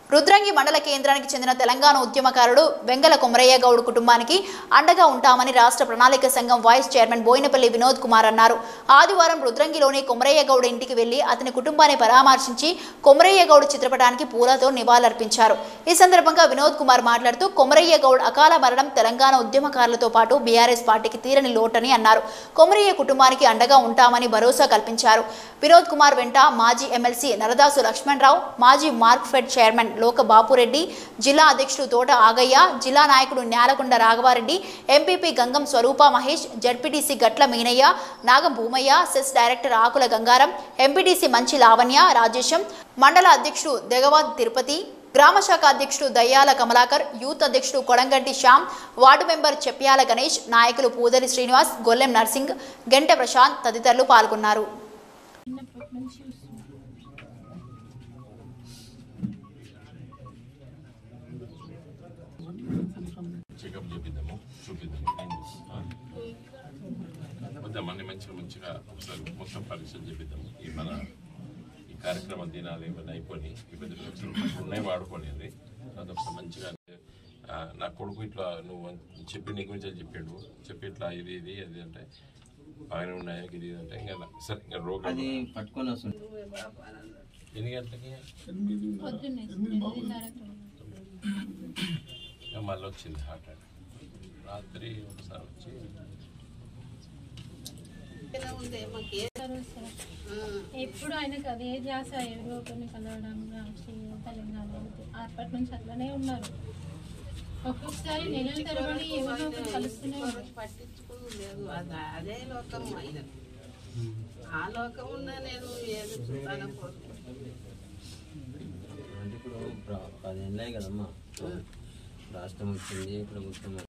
రుద్రంగి మండల కేంద్రానికి చెందిన తెలంగాణ ఉద్యమకారుడు వెంగల కొమరయ్య గౌడ్ కుటుంబానికి అండగా ఉంటామని రాష్ట్ర ప్రణాళిక సంఘం వైస్ చైర్మన్ బోయినపల్లి వినోద్ కుమార్ అన్నారు. ఆదివారం రుద్రంగిలోని కొమరయ్య గౌడ్ ఇంటికి వెళ్లి అతని కుటుంబాన్ని పరామర్శించి కొమరయ్య గౌడ్ చిత్రపటానికి పూలతో నివాళులర్పించారు. ఈ సందర్భంగా వినోద్ కుమార్ మాట్లాడుతూ కొమరయ్య గౌడ్ అకాల మరణం తెలంగాణ ఉద్యమకారులతో పాటు బీఆర్ఎస్ పార్టీకి తీరని లోటని అన్నారు. కొమరయ్య కుటుంబానికి అండగా ఉంటామని భరోసా కల్పించారు. వినోద్ కుమార్ వెంట మాజీ ఎమ్మెల్సీ నరదాసు లక్ష్మణరావు, మాజీ మార్క్ఫెడ్ చైర్మన్ లోక బాపురెడ్డి, జిల్లా అధ్యక్షుడు తోట ఆగయ్య, జిల్లా నాయకుడు Nyalakonda Raghavareddy, MPP Gangam Swaroopa Mahesh, ZPTC Gatla Meenaiah, Nagam Bhoomaiah, CESS director Akula Gangaram, MPTC Manchi Lavanya Rajesham, మండల అధ్యక్షుడు దెగవాద్ తిరుపతి, గ్రామ శాఖ అధ్యక్షుడు దయ్యాల కమలాకర్, యూత్ అధ్యక్షుడు కొడంగంటి శ్యామ్, వార్డు మెంబర్ చెప్ప్యాల గణేష్, నాయకులు పూదరి శ్రీనివాస్, గొల్లెం నర్సింగ్, గంటె ప్రశాంత్ తదితరులు పాల్గొన్నారు. మంచిగా ఒకసారి మొత్తం పరీక్షలు చేపిద్దాము. ఈ కార్యక్రమం దినాలు ఏమైనా అయిపోయి ఉన్నాయి వాడుకోలేదు. అదొకసారి మంచిగా నా కొడుకు ఇట్లా నువ్వు చెప్పి నీ గురించి చెప్పాడు, చెప్పి ఇట్లా ఇది ఇది అది అంటే బాగానే ఉన్నాయా ఇది అంటే ఇంకా సరే ఇంకా రోగం పట్టుకొని వస్తుంది. ఎన్ని గంటలకి మళ్ళీ వచ్చింది హార్ట్ అటాక్. రాత్రి ఒకసారి వచ్చి ఎప్పుడు ఆయనకు అదే ధ్యాస, ఎవరో కొన్ని కలవడం, తెలంగాణ అప్పటి నుంచి అట్లనే ఉన్నారు. ఒక్కొక్కసారి నెలల తరబడి ఎవరో ఒకరు కలుస్తూనే పట్టించుకోలేదు. అదే లోకం ఆయన, ఆ లోకం ఉన్నా నేను ఏది చూస్తాను. ఇప్పుడు 10 ఏళ్ళే కదమ్మా రాష్ట్రం వచ్చింది, ప్రభుత్వం